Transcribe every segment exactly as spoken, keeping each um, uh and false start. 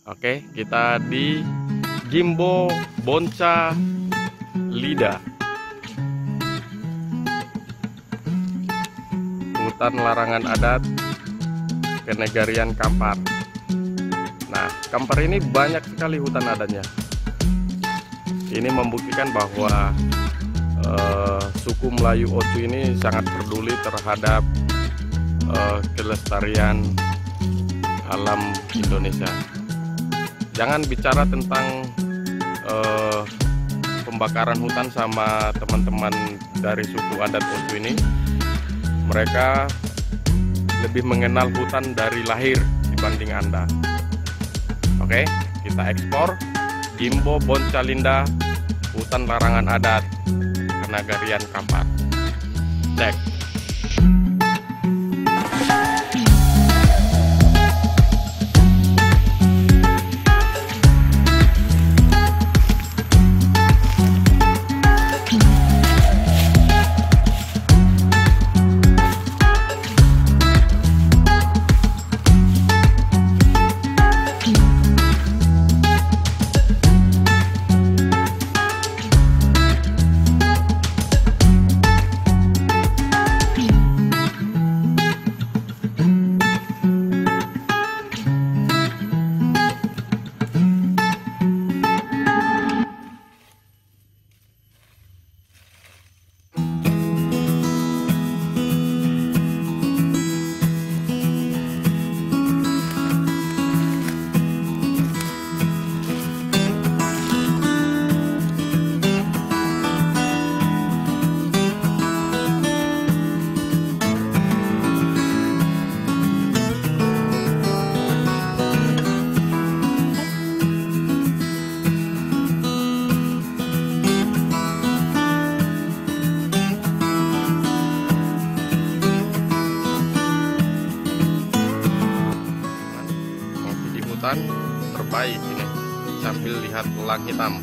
Oke, kita di Gimbo Bonca Lida, hutan larangan adat Kenegarian Kampar. Nah, Kampar ini banyak sekali hutan adatnya. Ini membuktikan bahwa uh, suku Melayu Otu ini sangat peduli terhadap uh, kelestarian alam Indonesia. Jangan bicara tentang uh, pembakaran hutan sama teman-teman dari suku adat Otu ini. Mereka lebih mengenal hutan dari lahir dibanding Anda. Oke, kita ekspor Gimbo Bonca Lida, hutan larangan adat Kenegarian Kampar. Cek. Hutan terbaik ini sambil lihat elang hitam.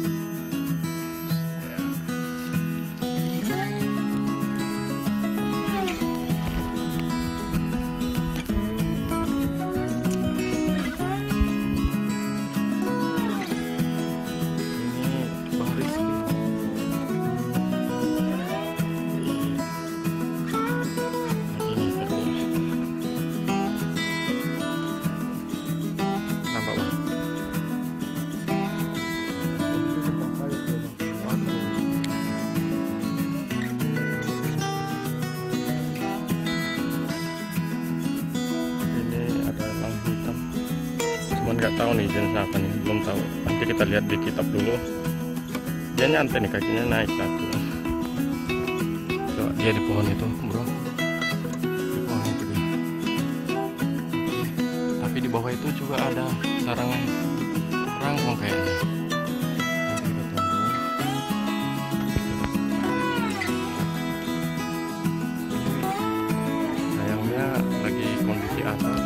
Nggak tahu nih jenis apa nih, belum tahu. Nanti kita lihat di kitab dulu. Dia nyantai nih, kakinya naik satu. Coba dia di pohon itu, bro. Di pohon itu dia. Tapi di bawah itu juga ada sarang rangkong kayaknya. Nanti kita tunggu. Sayangnya lagi kondisi asap.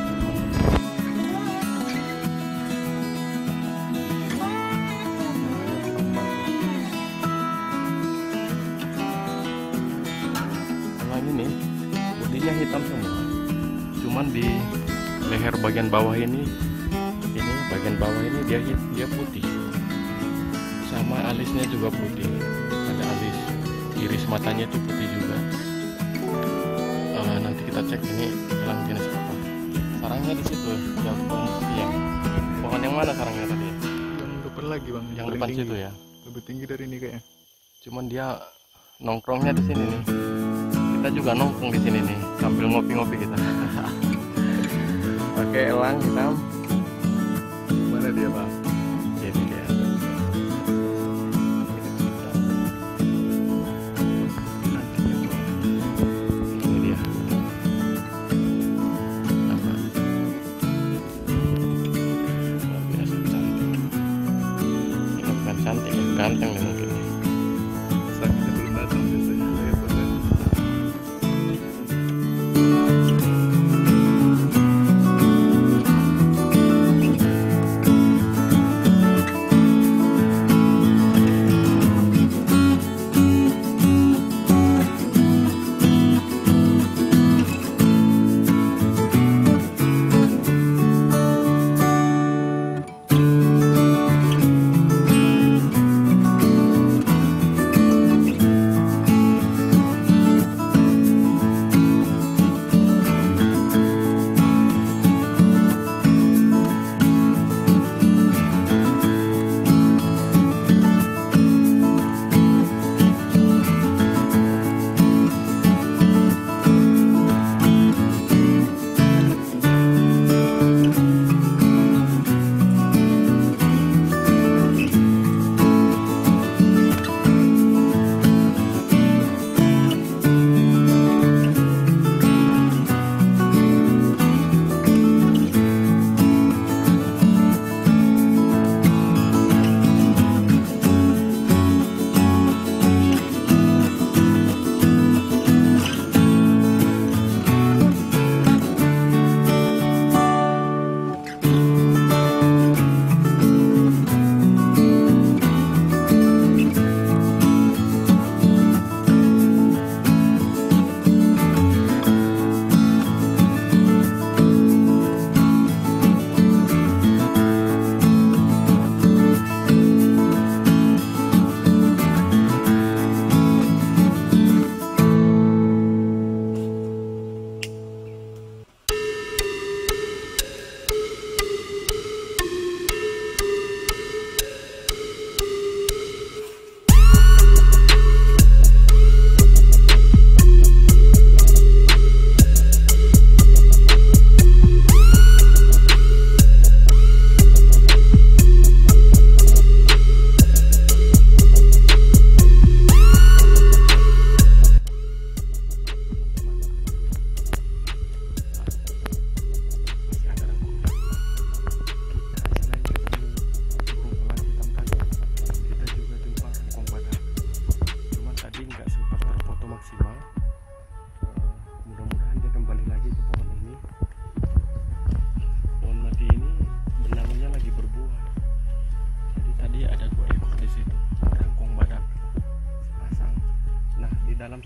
Ini putihnya hitam semua, cuman di leher bagian bawah ini, ini bagian bawah ini dia dia putih, sama alisnya juga putih, ada alis, iris matanya itu putih juga. Uh, nanti kita cek ini elang jenis apa. Sarangnya di situ, yang yang pohon yang mana sarangnya tadi? Yang depan lagi bang, yang depan tinggi. Situ ya. Lebih tinggi dari ini kayaknya. Cuman dia nongkrongnya di sini nih. Kita juga nongkrong di sini nih sambil ngopi-ngopi kita. Oke, elang hitam. Mana dia bang? Ini dia. Ini dia. Apa? Luar biasa cantik. Ini bukan cantik ya, ganteng nih mungkin. Sakitnya belum datang biasanya. Saya foto.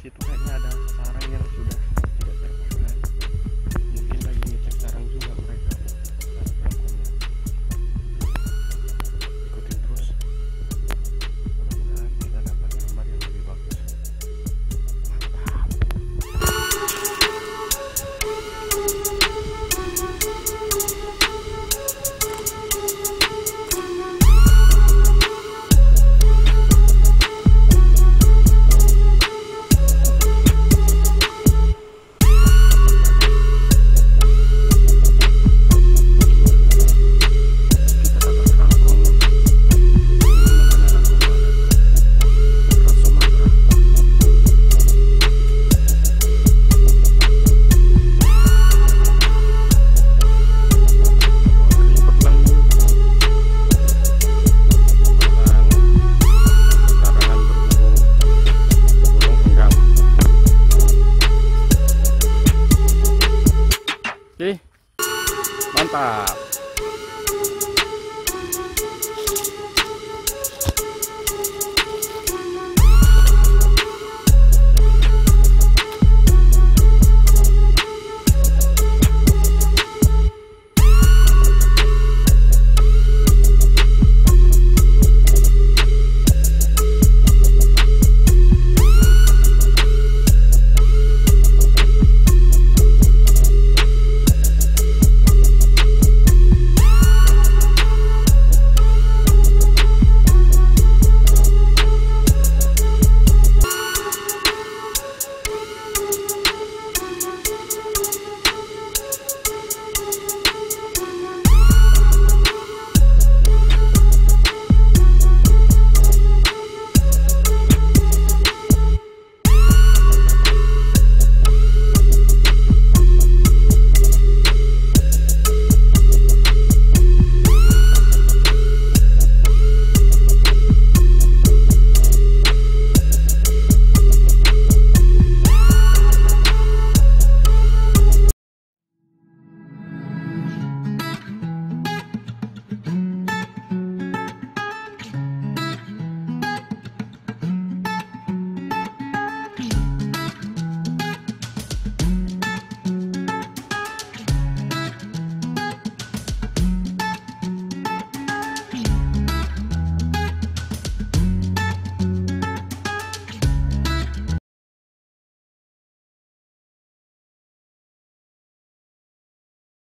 situ kayaknya